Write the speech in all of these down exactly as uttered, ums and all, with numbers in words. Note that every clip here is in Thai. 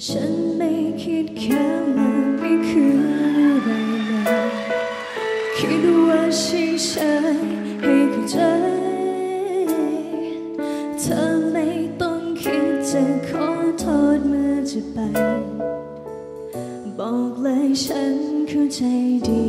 ฉันไม่คิดแค่ว่าไม่คืออะไรเลยคิดว่าใช่ใช่ให้เข้าใจเธอไม่ต้องคิดจะขอโทษเมื่อจะไปบอกเลยฉันเข้าใจดี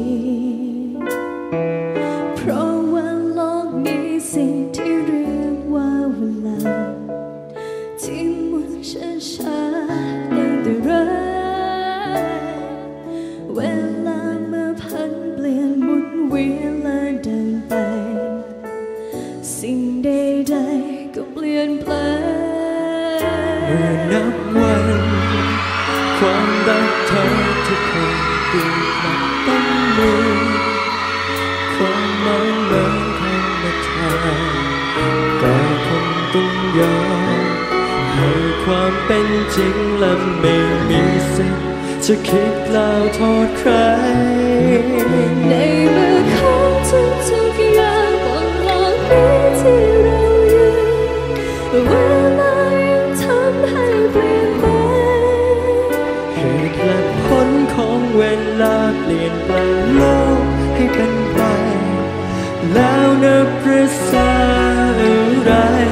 เพราะว่าโลกนี้สิ่งที่เรียกว่าเวลาที่หมุนช้าๆได้แต่รักเวลาเมื่อพันเปลี่ยนหมุนเวียนและเดินไปสิ่งใดๆก็เปลี่ยนแปลงเมื่อนับวันความรักเธอที่เคยดูมันต้องมีความหมายเหมือนคำว่าเธอก็คงต้องยอมให้ความเป็นจริงและไม่มีสิทธิ์จะคิดแล้วโทษใครในเมื่อของทุกๆอย่างบนโลกนี้ที่เราอยู่เวลายังทำให้เปลี่ยนไปเหตุและผลของเวลาเปลี่ยนแปลงโลกให้เป็นไปแล้วนับประสาอะไร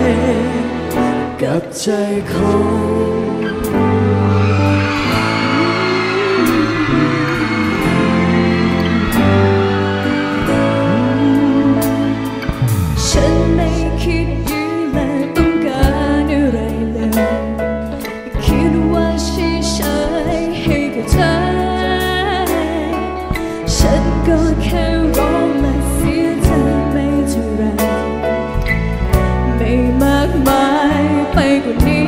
กับใจของฉันไม่คิดยื้อและต้องการอะไรเลยคิดว่าเฉยๆให้เข้าใจฉันก็แค่ร้องและเสียใจไม่เท่าไรไม่มากมายไปกว่านี้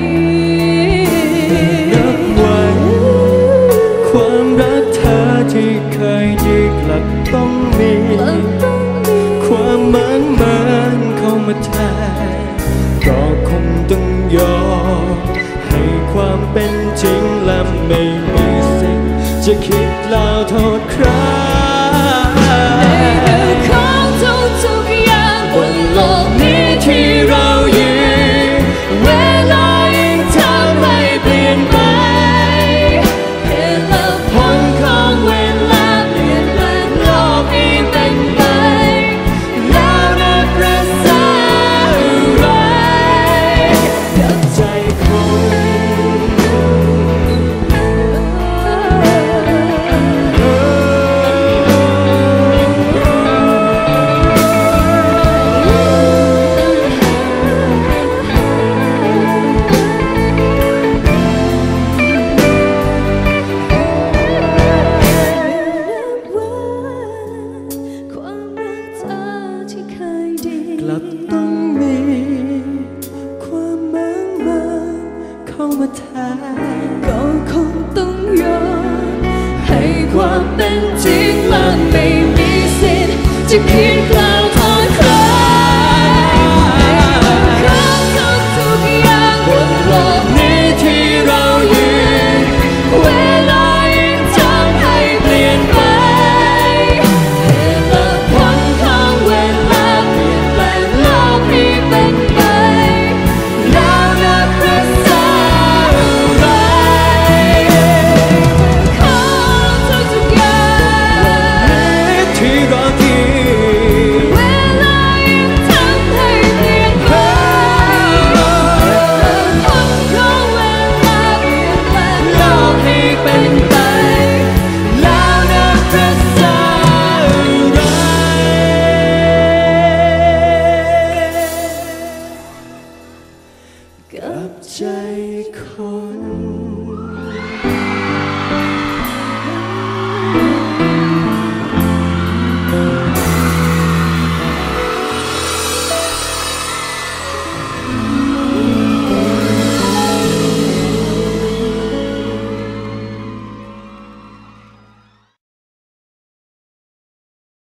นับวันความรักเธอที่เคยดีกลับต้องมีความเหมือนเหมือนเข้ามาแทนก็คงต้องยอมให้ความเป็นจริงและไม่มีสิทธิ์จะคิดแล้วโทษใครในเรื่องของทุกๆอย่างบนโลกนี้ที่เราอยู่เวลายังทำให้เปลี่ยนไปเหตุและผลของเวลาเปลี่ยนแปลงโลกให้เป็นไปแล้วนับประสาอะไรกับใจคนกลับต้องมีความเหมือนเหมือนเข้ามาแทนก็คงต้องยอมให้ความเป็นจริงและไม่มีสิทธิ์จะคิด